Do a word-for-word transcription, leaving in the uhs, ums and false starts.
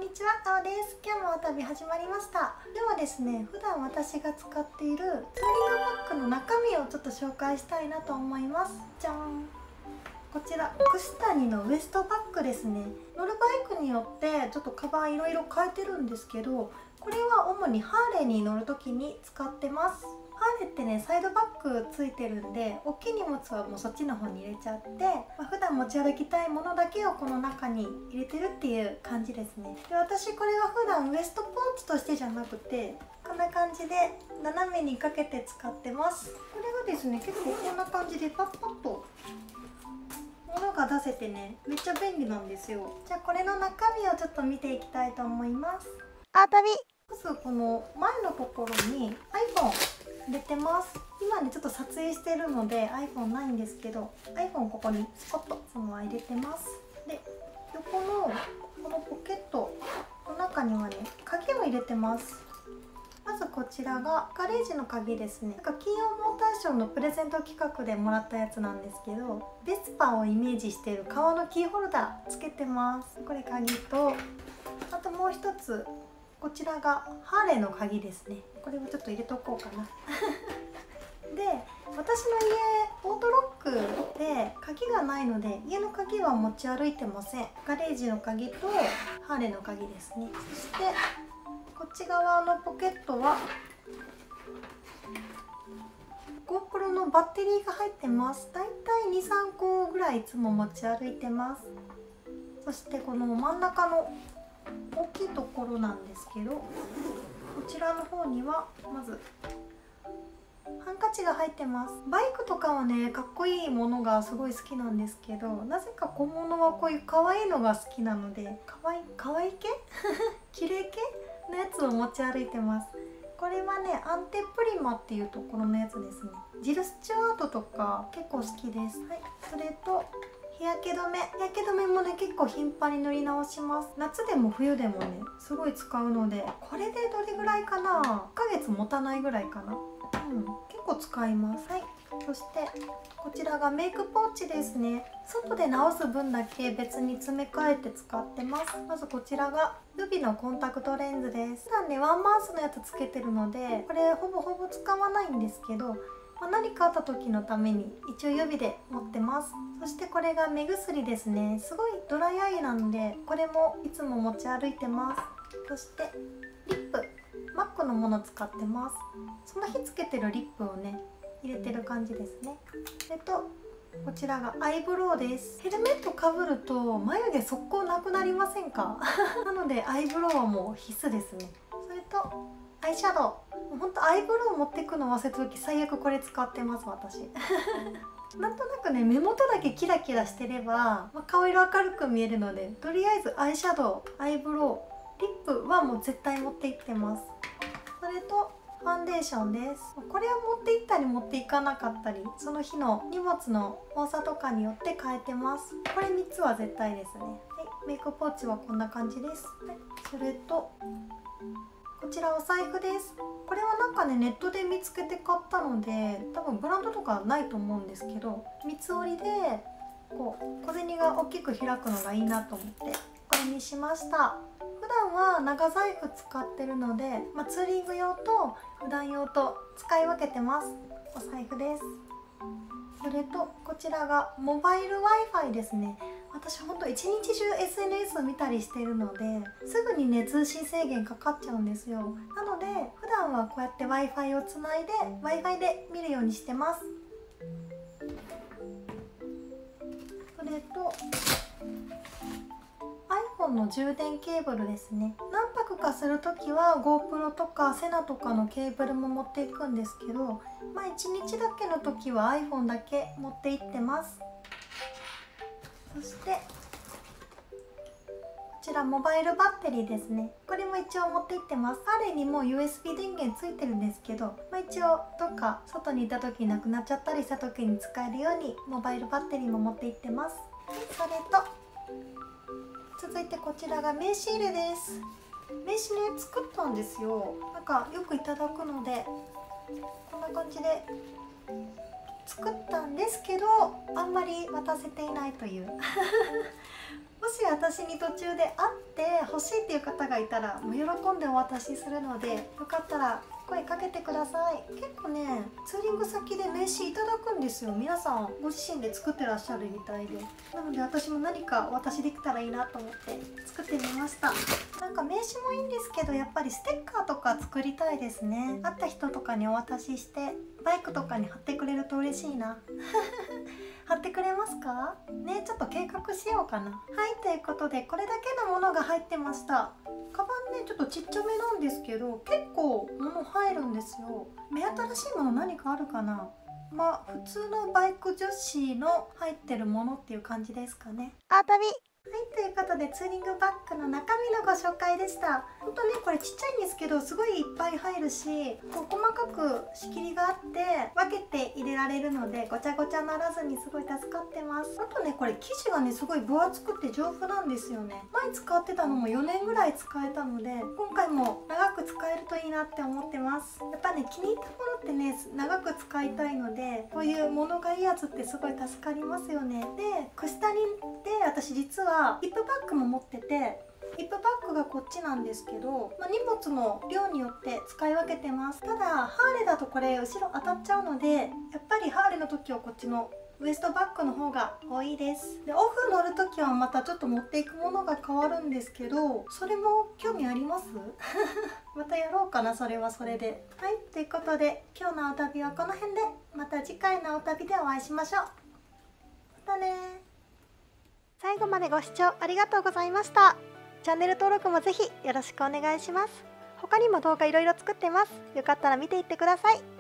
にちは、あおです。今日もお旅始まりました。ではですね、普段私が使っているツーリングバッグの中身をちょっと紹介したいなと思います。じゃん。こちら串谷のウエストバッグですね。乗るバイクによってちょっとカバンいろいろ変えてるんですけど、これは主にハーレーに乗る時に使ってます。ハーレーってね、サイドバッグついてるんで、大きい荷物はもうそっちの方に入れちゃって、まあ、普段持ち歩きたいものだけをこの中に入れてるっていう感じですね。で、私これは普段ウエストポーチとしてじゃなくて、こんな感じで斜めにかけて使ってます。これがですね、結構こんな感じでパッパッと物が出せてね、めっちゃ便利なんですよ。じゃあこれの中身をちょっと見ていきたいと思います。あたびまずこの前のところに iPhone 入れてます。今ねちょっと撮影してるので iPhone ないんですけど、 iPhone ここにスポッとそのまま入れてます。で、横のこのポケットの中にはね、鍵を入れてます。まずこちらがガレージの鍵ですね。なんか金曜モーターショーのプレゼント企画でもらったやつなんですけど、ベスパをイメージしている革のキーホルダーつけてます。これ鍵と、あともう一つこちらがハーレーの鍵ですね。これをちょっと入れとこうかなで、私の家オートロックで鍵がないので、家の鍵は持ち歩いてません。ガレージの鍵とハーレーの鍵ですね。そしてこっち側のポケットは GoPro のバッテリーが入ってます。だいたいに、さんこぐらいいつも持ち歩いてます。そしてこの真ん中の大きいところなんですけど、こちらの方にはまずハンカチが入ってます。バイクとかはね、かっこいいものがすごい好きなんですけど、なぜか小物はこういう可愛いのが好きなので、可愛い可愛い系綺麗系のやつを持ち歩いてます。これはね、アンテプリマっていうところのやつですね。ジル・スチュワートとか結構好きです。はい、それと日焼け止め。日焼け止めもね、結構頻繁に塗り直します。夏でも冬でもね、すごい使うので、これでどれぐらいかな、いっかげつ持たないぐらいかな。うん、結構使います。はい、そしてこちらがメイクポーチですね。外で直す分だけ別に詰め替えて使ってます。まずこちらがルビのコンタクトレンズです。普段ね、ワンマウスのやつつけてるので、これほぼほぼ使わないんですけど、まあ、何かあった時のために一応予備で持ってます。そしてこれが目薬ですね。すごいドライアイなので、これもいつも持ち歩いてます。そしてリップ、マックのもの使ってます。その日つけてるリップをね、入れてる感じですね。それとこちらがアイブロウです。ヘルメットかぶると眉毛速攻なくなりませんかなのでアイブロウはもう必須ですね。それとアイシャドウ。ほんとアイブロウ持ってくの忘れた時、最悪これ使ってます私なんとなくね、目元だけキラキラしてれば、まあ、顔色明るく見えるので、とりあえずアイシャドウ、アイブロウ、リップはもう絶対持っていってます。それとファンデーションです。これは持って行ったり持っていかなかったり、その日の荷物の多さとかによって変えてます。これみっつは絶対ですね。はい、メイクポーチはこんな感じです。はい、それとこちらお財布です。これはなんかね、ネットで見つけて買ったので、多分ブランドとかないと思うんですけど、三つ折りでこう小銭が大きく開くのがいいなと思ってこれにしました。普段は長財布使ってるので、まあ、ツーリング用と普段用と使い分けてます。お財布です。それとこちらがモバイル Wi-Fi ですね。私ほんと一日中 エスエヌエス 見たりしてるので、すぐにね、通信制限かかっちゃうんですよ。なので普段はこうやって Wi-Fi をつないで Wi-Fi で見るようにしてます。それと iPhone の充電ケーブルですね。何泊かするときは GoPro とかセナとかのケーブルも持っていくんですけど、まあいちにちだけのときは iPhone だけ持って行ってます。そしてこちらモバイルバッテリーですね。これも一応持って行ってます。ハーレーにも ユーエスビー 電源ついてるんですけど、まあ、一応どっか外にいた時なくなっちゃったりした時に使えるようにモバイルバッテリーも持って行ってます。それと続いてこちらが名刺入れです。名刺ね、作ったんですよ。なんかよくいただくので、こんな感じで作ったんですけど、あんまり渡せていないというもし私に途中で会って欲しいっていう方がいたらもう喜んでお渡しするので、よかったら声かけてください。結構ねツーリング先で名刺いただくんですよ。皆さんご自身で作ってらっしゃるみたいで、なので私も何かお渡しできたらいいなと思って作ってみました。なんか名刺もいいんですけど、やっぱりステッカーとか作りたいですね。会った人とかにお渡ししてバイクとかに貼ってくれると嬉しいな貼ってくれますかね。ちょっと計画しようかな。はい、ということでこれだけのものが入ってました。カバンねちょっとちっちゃめなんですけど結構物入るんですよ。目新しいもの何かあるかな。まあ普通のバイク女子の入ってるものっていう感じですかね。あたびはい、ということでツーリングバッグの中身のご紹介でした。本当ねこれちっちゃいんですけどすごいいっぱい入るし、こう細かく仕切りがあって分けて入れられるのでごちゃごちゃならずにすごい助かってます。あとねこれ生地がねすごい分厚くて丈夫なんですよね。前使ってたのもよねんぐらい使えたので今回も長く使えるといいなって思ってます。やっぱね気に入ったものってね長く使いたいので、こういう物がいいやつってすごい助かりますよね。でクスタリンで私実はヒップバッグも持ってて、ヒップバッグがこっちなんですけど、まあ、荷物の量によって使い分けてます。ただハーレーだとこれ後ろ当たっちゃうので、やっぱりハーレーの時はこっちのウエストバッグの方が多いです。でオフ乗る時はまたちょっと持っていくものが変わるんですけど、それも興味ありますまたやろうかな、それはそれで。はい、ということで今日のお旅はこの辺で、また次回のお旅でお会いしましょう。またね。最後までご視聴ありがとうございました。チャンネル登録もぜひよろしくお願いします。他にも動画いろいろ作ってます。よかったら見ていってください。